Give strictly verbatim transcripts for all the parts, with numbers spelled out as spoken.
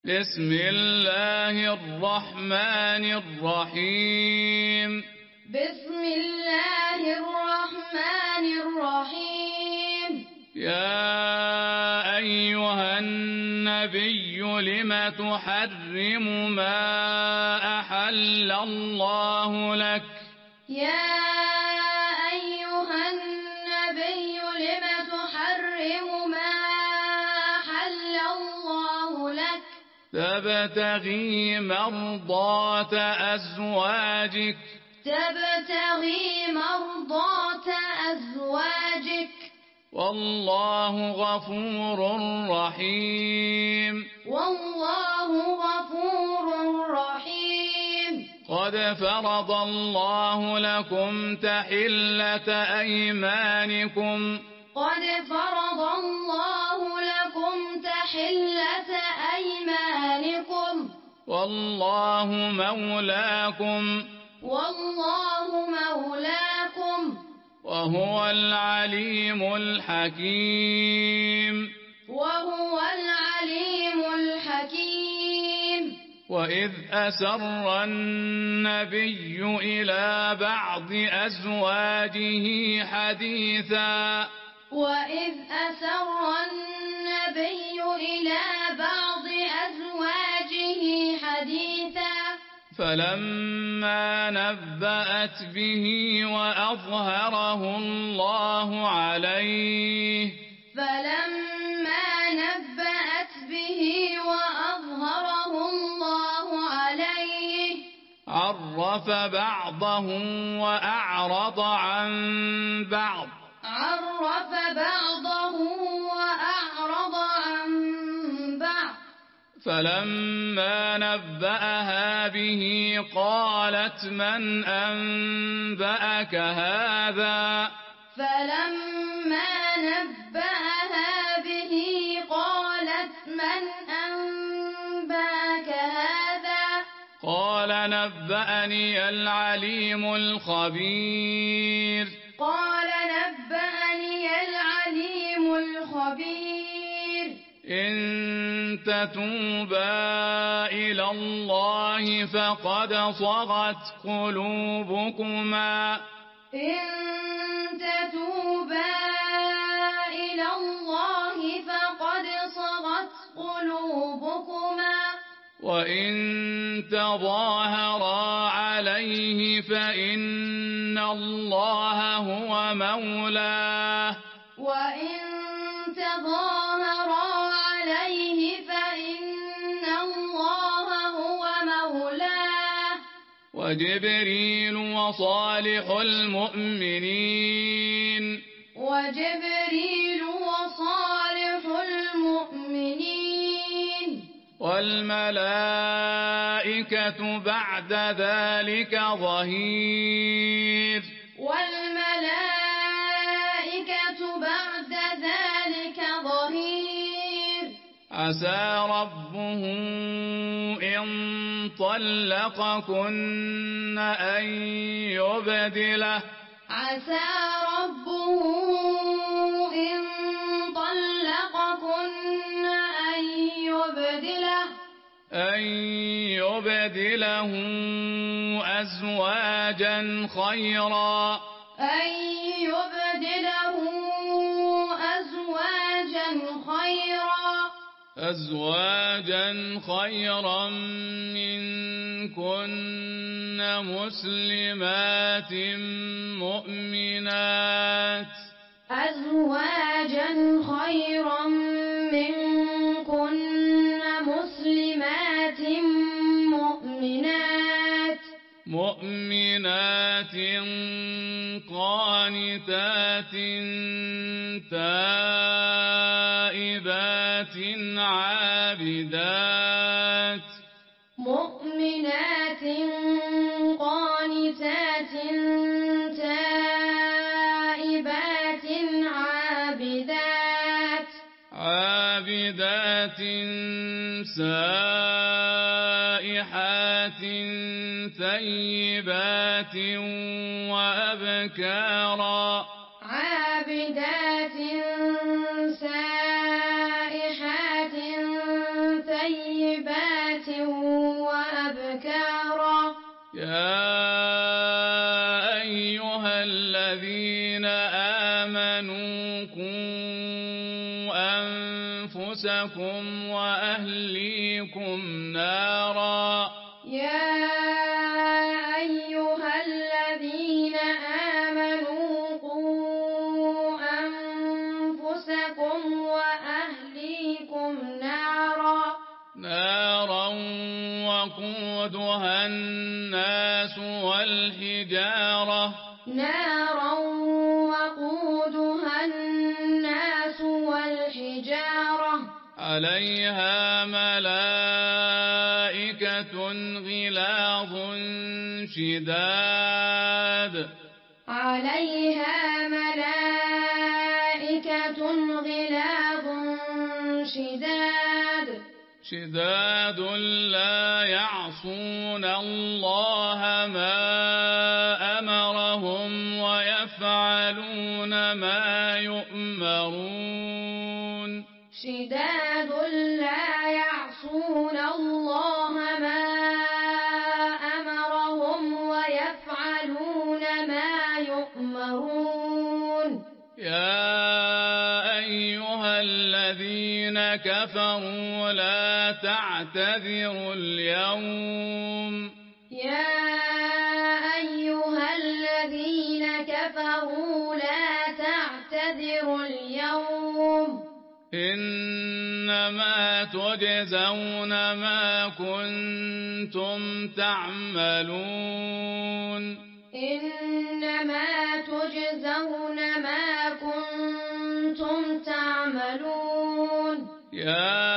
بسم الله الرحمن الرحيم بسم الله الرحمن الرحيم يا أيها النبي لم تحرم ما أحل الله لك يا أيها النبي لم تحرم ما أحل الله لك تبتغي مرضات أزواجك تبتغي مرضات أزواجك والله غفور رحيم والله غفور رحيم قد فرض الله لكم تحلة أيمانكم قد فرض الله لكم تحلة أيمانكم والله مولاكم والله مولاكم وهو العليم الحكيم وهو العليم الحكيم وإذ أسر النبي إلى بعض أزواجه حديثا وإذ أسر النبي إلى بعض أزواجه حديثا فلما نبأت به وأظهره الله عليه فلما نبأت به وأظهره الله عليه عرف بعضه وأعرض عن بعض عرف بعضه وأعرض عن بعض فلما نبأها به قالت من أنبأك هذا فلما نبأها به قالت من أنبأك هذا قال نبأني العليم الخبير قال نبأني العليم الخبير إن تتوبا إلى الله فقد صغت قلوبكما إن تتوبا إلى الله فقد صغت قلوبكما وإن تظاهرا عليه فإن الله هو مولاه وإن تظاهرا عليه فإن الله هو مولاه وجبريل وصالح المؤمنين وجبريل وصالح المؤمنين والملائكة بعد ذلك ظهير والملائكة بعد ذلك ظهير عسى ربه إن طلقكن أن يبدله عسى ربه إن طلقكن أن يبدله أن يبدله أزواجا خيرا أن يبدله أزواجا خيرا أزواجا خيرا منكن مسلمات مؤمنات أزواجا خيرا منكن مسلمات مؤمنات مؤمنات قانتات تائبات عابدات مؤمنات قانتات تائبات عابدات عابدات سائحات ثيبات وأبكارا عابدات سائحات ثيبات يا أيها الذين آمنوا قوا أنفسكم وأهليكم نارا يا أيها الذين آمنوا قوا أنفسكم وأهليكم نارا نارا وقودها الناس والحجارة نارا وقودها الناس والحجارة عليها ملائكة غلاظ شداد عليها ملائكة غلاظ شداد شداد لا يعصون الله ما أمرهم ويفعلون ما يؤمرون شداد لا يعصون الله ما أمرهم ويفعلون ما يؤمرون يا أيها الذين كفروا لا تعتذروا اليوم يا أيها الذين كفروا لا تعتذروا اليوم إنما تجزون ما كنتم تعملون إنما تجزون ما كنتم تعملون يا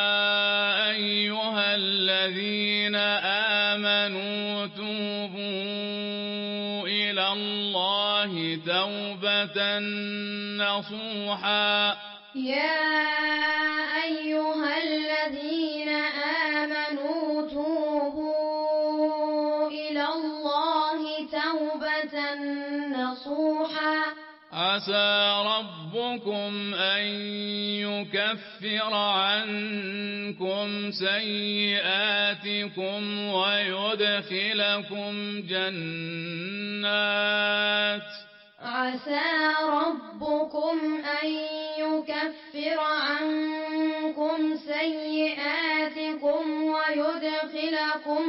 أيها الذين آمنوا توبوا إلى الله توبة نصوحا يا أيها الذين آمنوا توبوا إلى الله توبة نصوحا عسى ربكم أن يكفر عنكم سيئاتكم ويدخلكم جنات عسى ربكم أن يكفر عنكم سيئاتكم ويدخلكم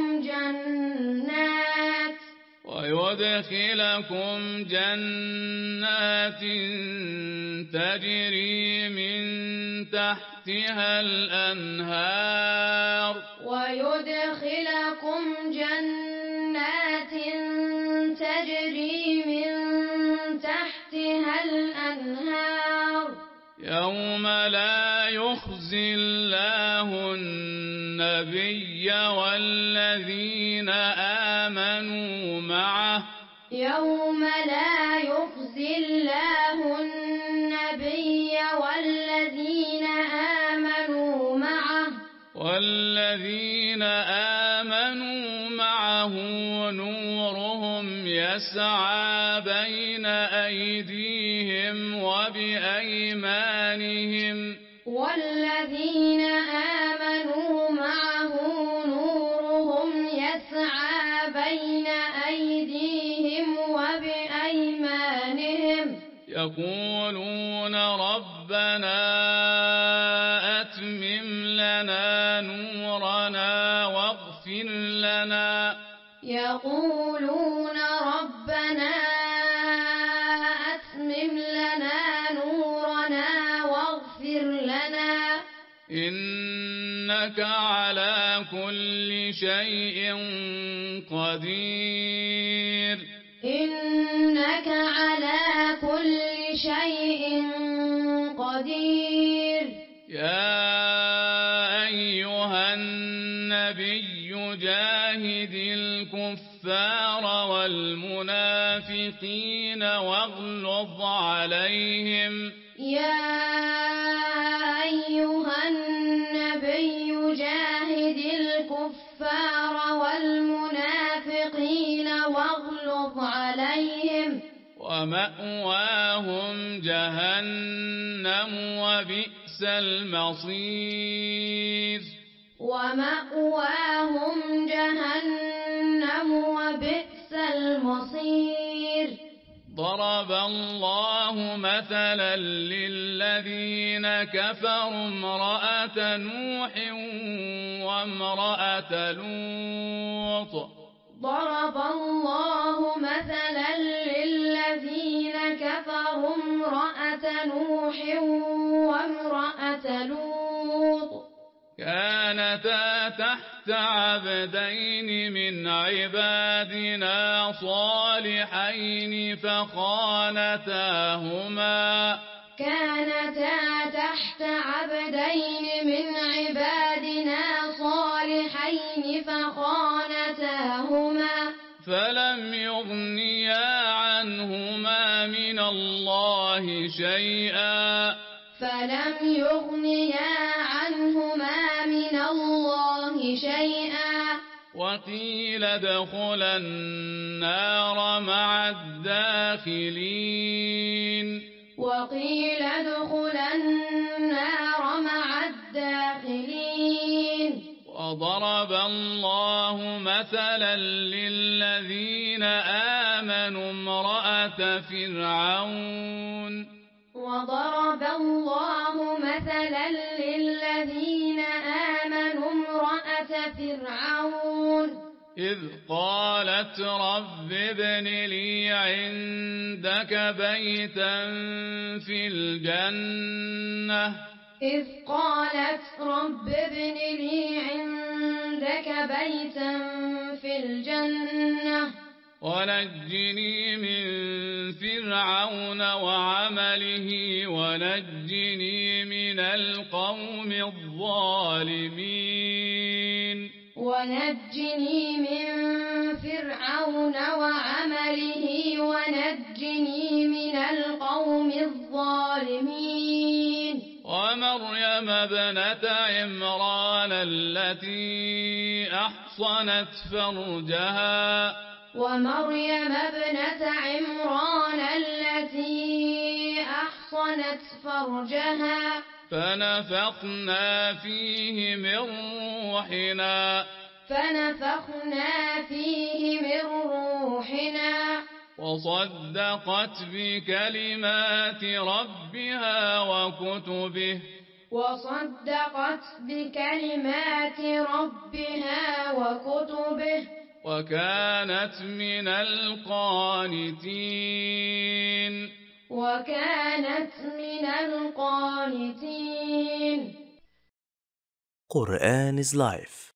جنات ويدخلكم جنات تجري من تحتها الأنهار ويدخلكم جنات تجري من تحتها الأنهار يوم لا يخزي الله النبي والذين آمنوا معه يوم لا يخزي الله النبي والذين آمنوا معه والذين آمنوا معه نورهم يسعى بين أيديهم وبأيمانهم والذين آمنوا معه نورهم يسعى بين أيديهم وبأيمانهم يقولون ربنا أتمم لنا نورنا واغفر لنا يقولون ربنا أتمم لنا نورنا واغفر لنا إنك على كل شيء قدير إنك على كل شيء قدير يا أيها النبي جاهد الكفار والمنافقين واغلظ عليهم يا أيها النبي جاهد الكفار والمنافقين واغلظ عليهم ومأواهم جهنم وبئس المصير ومأواهم جهنم المصير. ضرب الله مثلا للذين كفروا امرأة نوح وامرأة لوط ضرب الله مثلا للذين كفروا امرأة نوح وامرأة لوط كانتا تحت عبدين من عبادنا صالحين فخانتاهما كانتا تحت عبدين من عبادنا صالحين فخانتاهما فلم يغنيا عنهما من الله شيئا فلم يغنيا عنهما من الله شيئا وقيل ادخلا النار مع الداخلين وقيل ادخلا النار مع الداخلين. وضرب الله مثلا للذين آمنوا امرأة فرعون وضرب الله مثلا للذين آمنوا امرأة فرعون إذ قالت رب ابن لي عندك بيتا في الجنة إذ قالت رب ابن لي عندك بيتا في الجنة ونجني من فرعون وعمله ونجني من القوم الظالمين ونجني من فرعون وعمله ونجني من القوم الظالمين. ومريم ابنة عمران التي أحصنت فرجها ومريم ابنة عمران التي أحصنت فرجها فنفخنا فيه من روحنا فنفخنا فيه من روحنا وصدقت بكلمات ربها وكتبه وصدقت بكلمات ربها وكتبه وكانت من القانتين وكانت من القانتين. Quran is life.